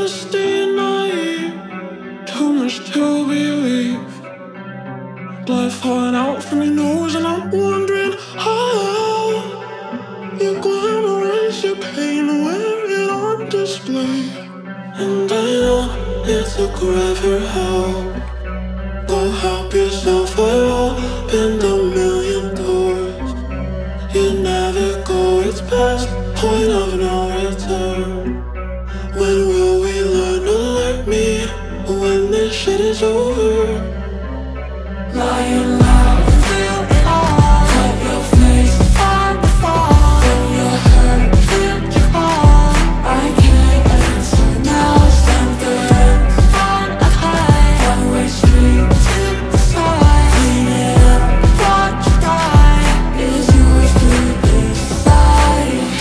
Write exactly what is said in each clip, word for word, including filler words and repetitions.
stay naive, too much to believe. Blood falling out from your nose, and I'm wondering how you glamorize your pain, wear it on display. And I know it's a forever help. Go help yourself, I've opened a million doors. You never go, it's past point of no return. When will we learn to let me, when this shit is over? Lying loud, feel it all. Cut your face on the fall. When you're hurt, feel your call. I can't answer now, stand the end on a high. One-way street to the side. Clean it up, watch you die. Is yours to decide.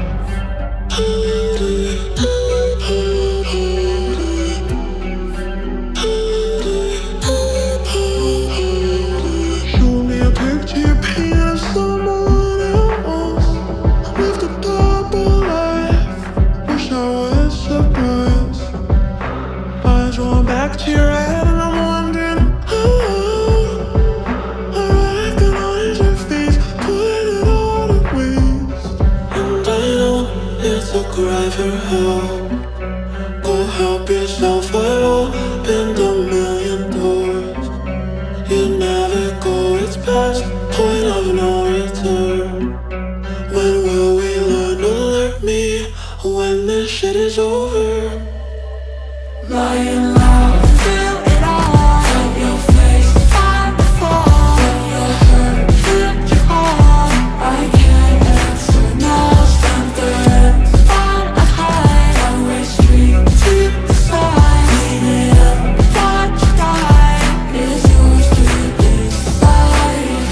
Show me a picture you're painting of someone else. Lived a double life, wish I was surprised. Eyes rolling back to your head, and I'm wondering how I recognize your face, put it all to waste. And I know it's a cry for help. Go help yourself, I've opened a million doors. You never go, it's past point of no return. When will we learn to let me, when this shit is over? Lying loud, feel it all. Cut your face on the fall. When you're hurt, feel your call. I can't answer now, stand the end on a high. One-way street to the side. Clean it up, watch you die. Is yours to decide.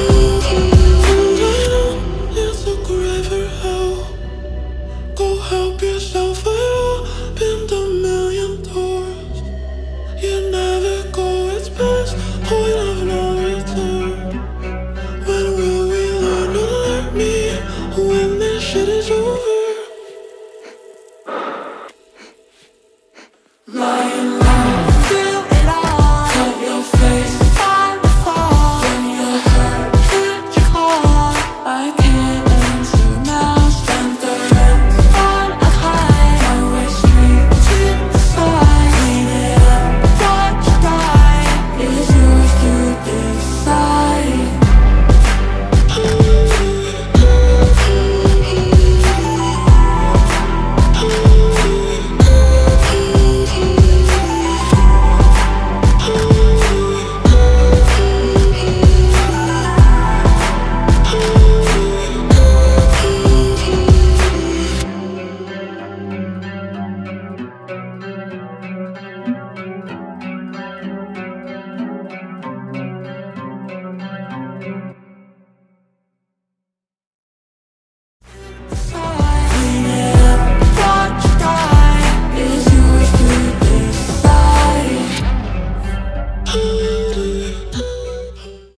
It's a forever help. Go help